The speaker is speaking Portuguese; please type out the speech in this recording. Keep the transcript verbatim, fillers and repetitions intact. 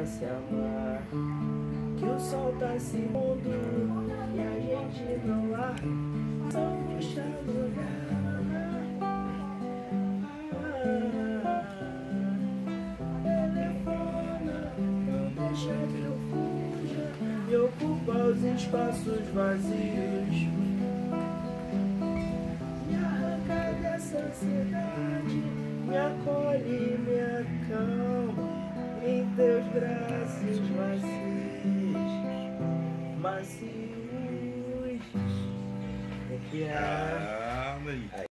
se amar. Que o sol tá se pondo e a gente não há. Só puxa lugar. Telefona, não deixa que eu fuja e ocupa os espaços vazios. Me arranca dessa ansiedade, me acolhe, me acalma em teus braços macios, macios. É que é. Ah, aí.